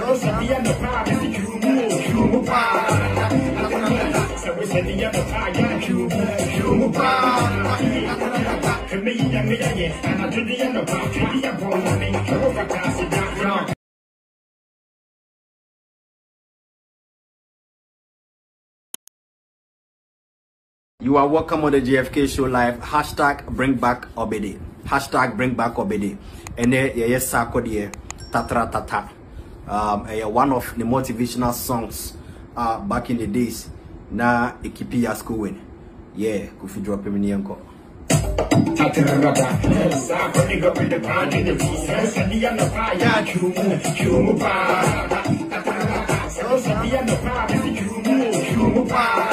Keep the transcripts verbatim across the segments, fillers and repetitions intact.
You are welcome on the J F K show live. Hashtag bring back Obede. Hashtag bring back Obede. And then yes, SARKODIE, TATRAAATATA. Um, uh, one of the motivational songs uh, back in the days. Na ekipi ya school. Yeah, kufi drop him in the anchor. TATRAAAATA. SARKODIE got with the band in the pieces. And the other fire, chumu, chumu pa. TATRAAAATA. So the other fire, chumu, chumu pa.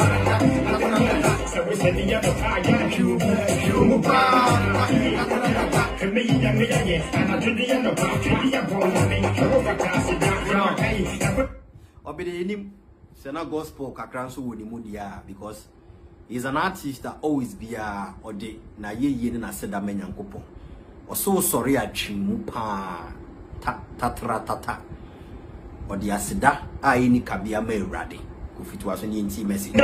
Obede Sena gospel kakranso woni mudia because he's an artist that always be a ode na ye ye na seda menyankopon. Oso sorry atwimu pa TATRAAATA. Ode aseda a ni kabia ma ewrade. Kufitu aso ni nti message.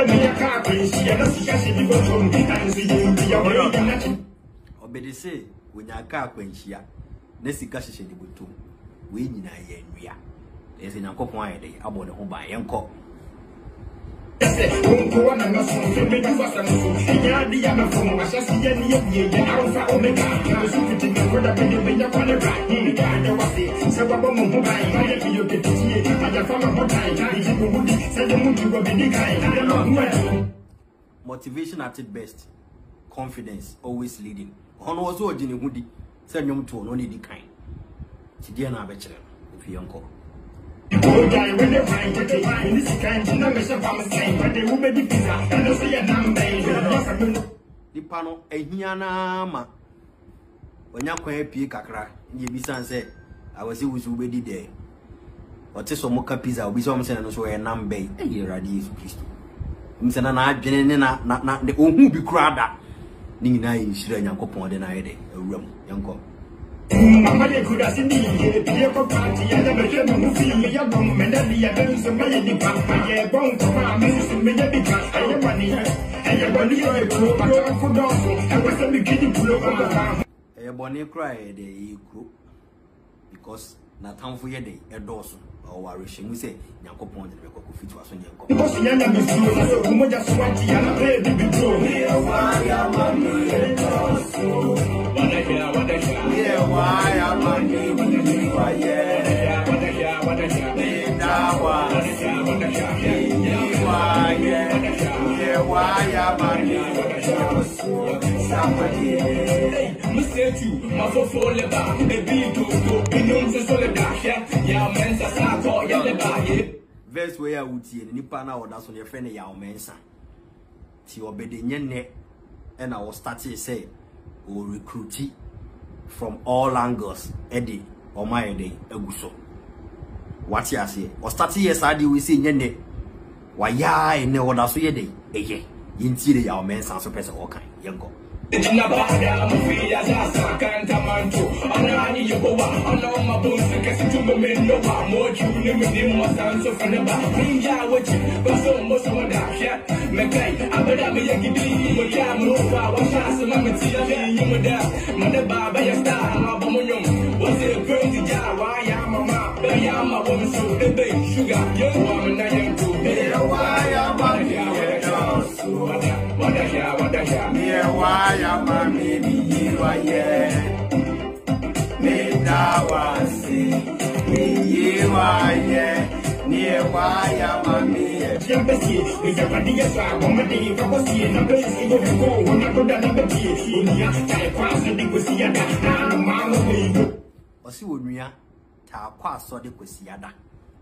Obede say wonya ka akwanchia na sika hyehyɛ de botom we nyina ye nwia ese nyankopon ayede abo ne ho ba yenko motivation at its best, confidence always leading. Ono also ojini hudi se nyom to no need kind tidie na abekere if yonko oh guy when they find it in this kind na me se fam say but they will be pizza and say na mbe di pano ehia na ma onya kwan apie kakra ndi bi san say awase wusu be di there ote so moka pizza obi so mse na so e na mbe e radi Yesu Kristo mse na na adwene ne na na ohun bi krada ni na yi shira nyankopon de na yede awuram yanko mama de kuda sindi ye pie ko party ya de be no fi me ya bom me na ya de so me di papa ye bon ko ma me so me ya bi ka aye bani aye bani ye ko pa ko ko do so e wa se me kidi pulo ko ka aye bani cry de yi kro because na tamfo ye de e do so o wa re shemu se nyankopon de be ko fitu aso nyanko because nya na me so so mo ja so wanti ya na be bi bro ya wa ya mami so wada ya wada ya wa ya mami wa yeah wada ya wada ya ni dawa wada ya wa yeah wa ya mami so somebody msetu mafofo leba e bi do do inum se so leba ya mensa sako ya leba ye verse where I would see nipa na oda so your friend YAW MENSAH ti obede nyene and I was starting say we recruit from all angles edi o my edi eguso what you say o start yes adi we say nyene wa ya ene oda so ye dey eye yinti de YAW MENSAH so person o kan yengo na bada mo fi ya sa kan tamanto ana ni yoba ana ma bo se ke si tubo me no ba mo ju ni me ni mo san so fa na ba ninja wachi ba so mo so da sha me kai abada me ya gidi mo ya mo fa wa sha se ma me ti ya ni mo da mo da ba ba ya sta ma bo mo nyom wo se crazy ja wa ya mama ba ya ma bo so de be sugar ye wa me na yan to be wa ya ba ya so wada ya wada ya me wa ya mami mi wa ye me dawa si mi wa ye ni wa ya mami jembesi mi ya padi ya sa bo me di fa ko si na be si go go na ko da na be ti ni ya ta kwa so di ko si ya da na ma mo me o si wonua ta kwa so di ko si ya da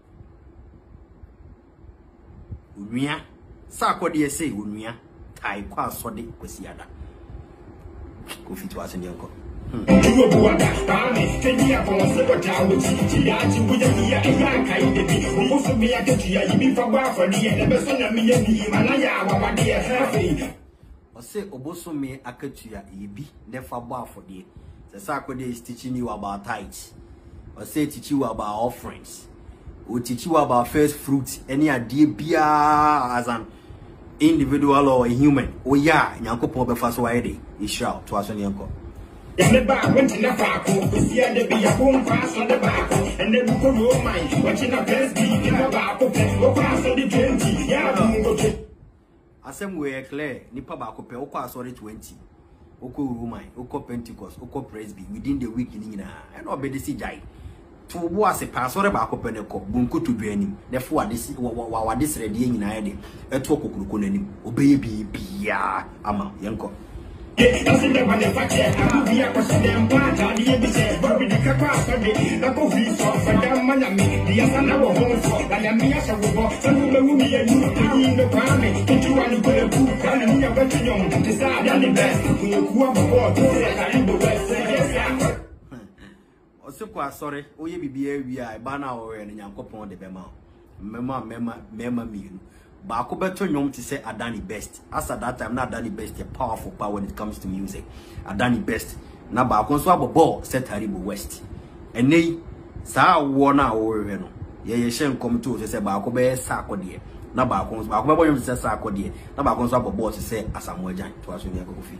onua SARKODIE say onua tai kwa so di ko si ya da ko fitu asen yanko you go wa da ani kedia ko se ko ta wo ti ti ya ti wo ya ya ya kai de bi wo so me ya ke ti ya yi fa gba fa ni e be so na me ya ni ma na ya wa wa de e ha fe o se oboso me akatua yi bi de fa gba afo de se SARKODIE is teaching you about tithes or say teach you about offerings will teach you about first fruits, any idea as an individual or a human. Oh yeah, Yanko Pobe Faso Ide, he shout to us on Yanko. And the bar went in the park, we see the be a home pass on the back, and then we go home, mine, watching a best beat in the back, or pass on the twenty. Yeah, don't go to. As some way clear, Nipa Bacope, Oka sorry twenty. Oko Rumai, Oko Pentecost, Oko Presby, within the week in Ina, and obedi Jai. To was a pastor about Copenhagen, Bunko to be any, therefore, this what this ready in Ide, a talk of Kukunim, obey be, ya, Ama, Yanko. That's in the manufacturer, I'll be a person, but I'll be able to say, but with the capacity, the coffee sauce, and the money, the Asana home for, and the Miasa will walk, and the movie and you in the family, get you on the good book, and you are better young, decide on the best, when you go up aboard, in the West, yes, Osukwa sorry, oye bibia wi bana o re nyankopon de bema. Mema mema mema mi. Ba ko beto nyom to say Adani best. As at that time na Adani best a powerful power when it comes to music. Adani best. Na ba ko so abobo set Haribo West. Enei sa wo na wo re no. Ye ye hye nkom to say ba ko be SARKODIE. Na ba ko ba ko be nyom to say SARKODIE. Na ba ko so abobo to say Asamoah Gyan to aso ni akofi.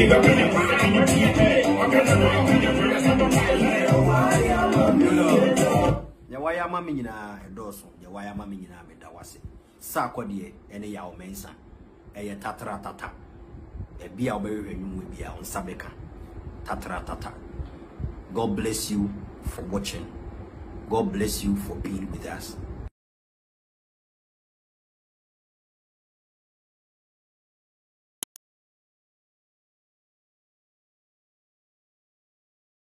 Ya waya mami nyina edoso, ya waya mami nyina medawase. SARKODIE ene YAW MENSAH. Eye TATRAAATATA. E bia obehwe nwum bia on sabeka. TATRAAATATA. God bless you for watching. God bless you for being with us.